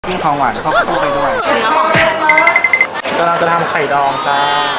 กินของหวานควบคู่ไปด้วยเนื้อของฉันกำลังจะทำไข่ดองจ้า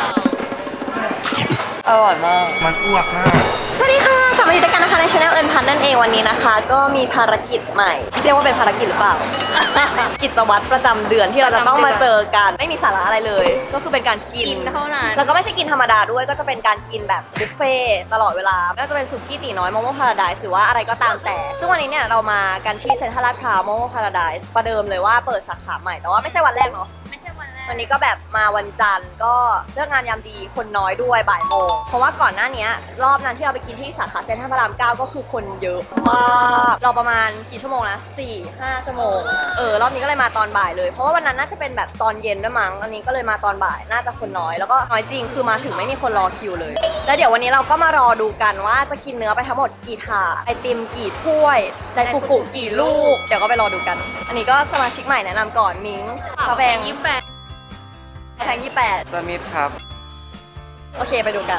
อร่อยมากมันอ้วกมากสวัสดีค่ะกลับมาอยู่ด้วยกันนะคะในช่องเอิญพันนั่นเองวันนี้นะคะก็มีภารกิจใหม่เรียกว่าเป็นภารกิจหรือเปล่า กิจวัตรประจำเดือนที่เราจะต้องมาเจอกันไม่มีสาระอะไรเลยก็คือเป็นการกินเท่านั้นแล้วก็ไม่ใช่กินธรรมดาด้วยก็จะเป็นการกินแบบบุฟเฟ่ตลอดเวลาไม่ว่าจะเป็นสุกี้ตีน้อยโมโม่พาราไดซ์หรือว่าอะไรก็ตามแต่ซึ่งวันนี้เนี่ยเรามากันที่เซ็นทรัลลาดพร้าวโมโม่พาราไดซ์ประเดิมเลยว่าเปิดสาขาใหม่แต่ว่าไม่ใช่วันแรกเนาะวันนี้ก็แบบมาวันจันทร์ก็เลือกงามยามดีคนน้อยด้วยบ่ายโมงเพราะว่าก่อนหน้านี้รอบนั้นที่เราไปกินที่สาขาเซ็นทรัลพระราม 9ก็คือคนเยอะมากเราประมาณกี่ชั่วโมงนะ 4-5 ชั่วโมงรอบนี้ก็เลยมาตอนบ่ายเลยเพราะว่าวันนั้นน่าจะเป็นแบบตอนเย็นด้วยมั้งอันนี้ก็เลยมาตอนบ่ายน่าจะคนน้อยแล้วก็น้อยจริงคือมาถึงไม่มีคนรอคิวเลยแล้วเดี๋ยววันนี้เราก็มารอดูกันว่าจะกินเนื้อไปทั้งหมดกี่ถาดไอติมกี่ถ้วยไดฟุกุกี่ลูกเดี๋ยวก็ไปรอดูกันอันนี้ก็สมาชิกใหม่แนะนำก่อนมิงกาแฟแพง28 สมิธครับโอเคไปดูกัน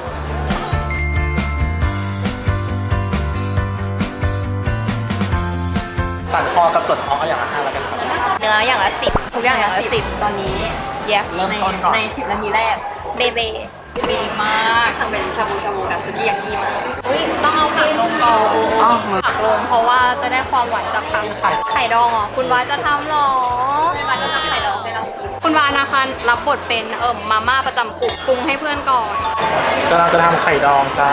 สันคอกับส่วนท้องเอาอย่างละ5แล้วกันครับเนื้ออย่างละ10ทุกอย่างอย่างละ10ตอนนี้แยกเริ่มต้นก่อนใน10 นาทีแรกเบเบดีมากสั่งเป็นชาบูกับสุกี้ยากิมาต้องเอาผักลงก่อนผักลงเพราะว่าจะได้ความหวานจากทางไข่ดองคุณวาจะทำหรอคุณวาจะทำไข่ดองให้เรากินคุณวานะคะรับบทเป็นมาม่าประจำกลุ่มปรุงให้เพื่อนก่อนกำลังจะทำไข่ดองจ้า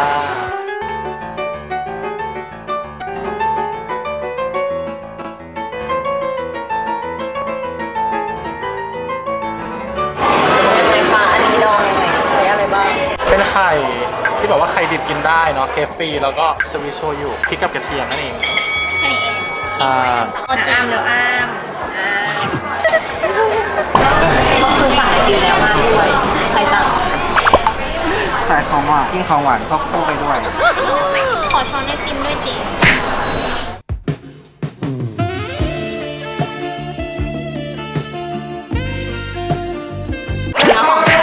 เป็นไข่ที่บอกว่าไข่ดิบกินได้เนาะเคฟฟรีแล้วก็สวิตโชยุพริกกับกระเทียมนั่นเองใช่อ้ามแล้วอ้ามก็คือสั่งไอติมแล้วมาด้วยใครสั่งใส่ของหวานกินของหวานควบคู่ไปด้วยขอช้อนไอติมด้วยจริงเนื้อของฉัน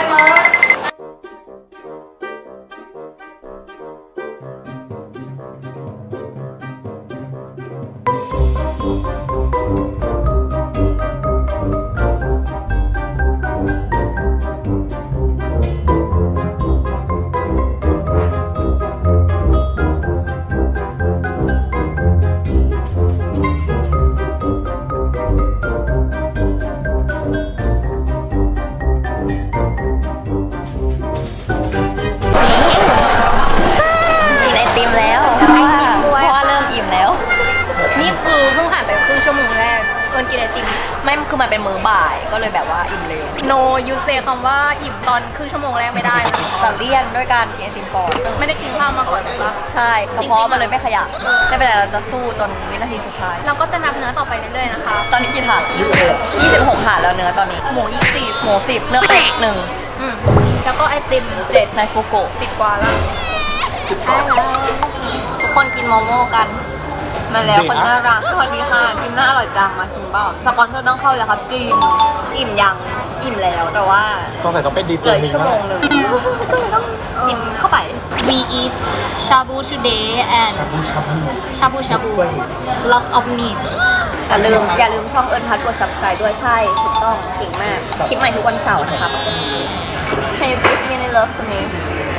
กินไอติมไม่คือมันเป็นมื้อบ่ายก็เลยแบบว่าอิ่มเร็ว No you say คำว่าอิ่มตอนครึ่งชั่วโมงแรกไม่ได้นะแต่เลี่ยนด้วยการกินไอติมก่อนไม่ได้กินข้าวมาก่อนหรอใช่กระเพาะมันเลยไม่ขยับไม่เป็นไรเราจะสู้จนวินาทีสุดท้ายเราก็จะนับเนื้อต่อไปเรื่อยๆนะคะตอนนี้กี่ถาด26ถาดแล้วเนื้อตอนนี้หมู20หมู10เนื้อเป็ด1แล้วก็ไอติม7ในฟุกุ10กว่าแล้วทุกคนกินโมโม่กันมาแล้วคนน่ารักสวัสดีค่ะกินน่าอร่อยจังมากินเปล่าสปอนเซอร์ต้องเข้าแล้วครับจริงอิ่มยังอิ่มแล้วแต่ว่าต้องเป็นดีเจมิงชั่วโมงหนึ่งก็เลยต้องกินเข้าไป We eat shabu today and shabu lots of meat อย่าลืมช่องเอิญพัดกด subscribe ด้วยใช่ถูกต้องเก่งมากคลิปใหม่ทุกวันเสาร์นะครับ Can you give me any love to me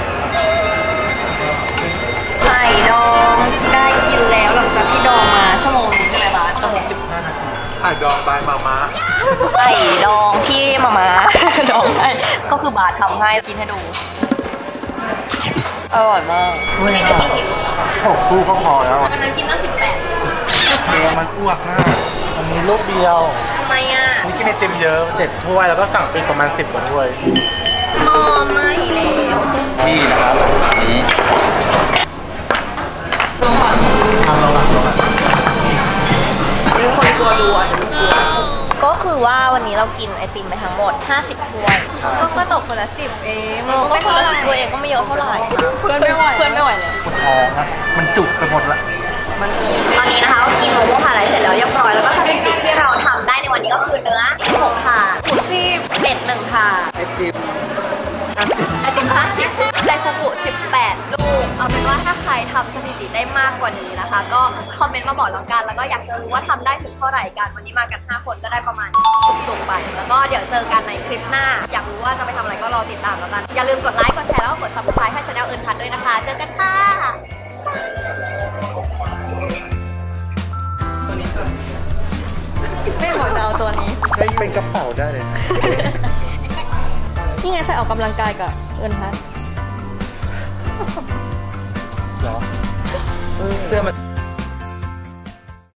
ไข่ดองได้กินแล้วหลังจากที่ดองมาชั่วโมงนึงใช่ไหมบาสชั่วโมง15 นาทีไข่ดองบายมาม่าไข่ดองที่มาม่าดองให้ก็คือบาสทำให้กินให้ดูอร่อยมากวันนี้ก็กินกี่ 6 คู่ก็พอแล้ววันนั้นกินตั้ง18 เนื้อมันอ้วกมากวันนี้ลูกเดียวทำไมอ่ะนี่กินไอติมเยอะ7 ถ้วยแล้วก็สั่งเป็นประมาณ10 กว่าถ้วยไม่แล้วนี่นะครับนี้มีคนกลัวดูอ่ะก็คือว่าวันนี้เรากินไอติมไปทั้งหมด50 ถ้วยก็ตกคนละ10เองก็คนละ10 ถ้วยเองก็ไม่เยอะเท่าไหร่เพื่อนไม่ไหวเลยปวดท้องนะมันจุกไปหมดละตอนนี้นะคะกินโมโม่พาราไดซ์เสร็จแล้วเรียบร้อยแล้วก็สถิติที่เราทำได้ในวันนี้ก็คือเนื้อ16 ถาดหมู10เป็ด1 ถาดไอติม50ไดฟุกุ18 ลูกอเอาเป็นว่าถ้าใครทำสถิติได้มากกว่านี้นะคะ ก็คอมเมนต์มาบอกแล้วกันแล้วก็อยากจะรู้ว่าทำได้ถึงเท่าไหร่กันวันนี้มากัน5 คนก็ได้ประมาณจุกๆไปแล้วก็เดี๋ยวเจอกันในคลิปหน้าอยากรู้ว่าจะไปทำอะไรก็รอติดตามแล้วกันอย่าลืมกดไลค์กดแชร์แล้วก็กด subscribe ให้ Channel เอิญพันธุ์ด้วยนะคะเจอกันค่ะไม่บอกจะเอาตัวนี้เป็นกระเป๋าได้เลยนี่ไงใส่ออกกำลังกายกับเอิญพันธุ์เหรอเสื้อมัน